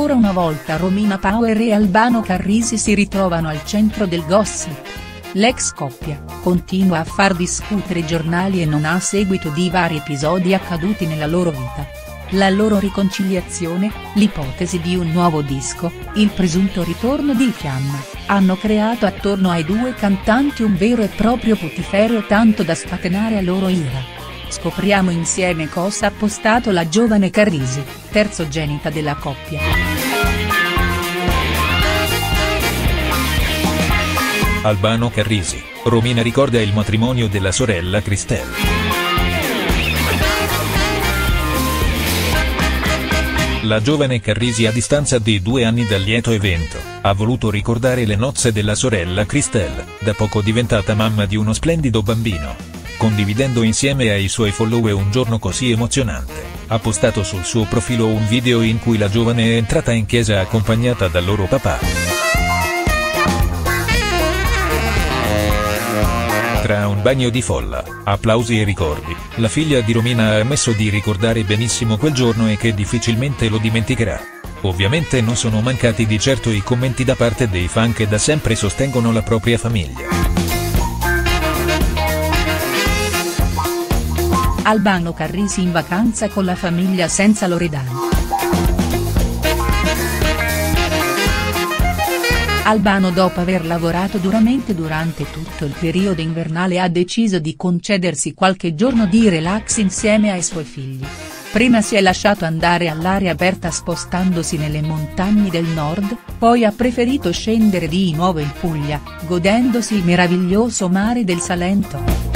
Ancora una volta Romina Power e Albano Carrisi si ritrovano al centro del gossip. L'ex coppia continua a far discutere i giornali e non ha seguito di vari episodi accaduti nella loro vita. La loro riconciliazione, l'ipotesi di un nuovo disco, il presunto ritorno di Fiamma, hanno creato attorno ai due cantanti un vero e proprio putiferio tanto da scatenare a loro ira. Scopriamo insieme cosa ha postato la giovane Carrisi, terzogenita della coppia. Albano Carrisi, Romina ricorda il matrimonio della sorella Cristelle. La giovane Carrisi, a distanza di 2 anni dal lieto evento, ha voluto ricordare le nozze della sorella Cristelle, da poco diventata mamma di uno splendido bambino. Condividendo insieme ai suoi follower un giorno così emozionante, ha postato sul suo profilo un video in cui la giovane è entrata in chiesa accompagnata dal loro papà. Tra un bagno di folla, applausi e ricordi, la figlia di Romina ha ammesso di ricordare benissimo quel giorno e che difficilmente lo dimenticherà. Ovviamente non sono mancati di certo i commenti da parte dei fan che da sempre sostengono la propria famiglia. Albano Carrisi in vacanza con la famiglia senza Loredana. Albano, dopo aver lavorato duramente durante tutto il periodo invernale, ha deciso di concedersi qualche giorno di relax insieme ai suoi figli. Prima si è lasciato andare all'aria aperta spostandosi nelle montagne del nord, poi ha preferito scendere di nuovo in Puglia, godendosi il meraviglioso mare del Salento.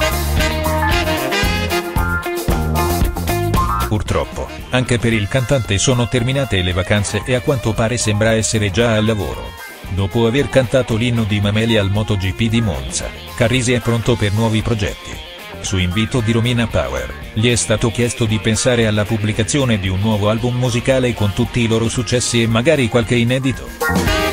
Purtroppo, anche per il cantante sono terminate le vacanze e a quanto pare sembra essere già al lavoro. Dopo aver cantato l'inno di Mameli al MotoGP di Monza, Carrisi è pronto per nuovi progetti. Su invito di Romina Power, gli è stato chiesto di pensare alla pubblicazione di un nuovo album musicale con tutti i loro successi e magari qualche inedito.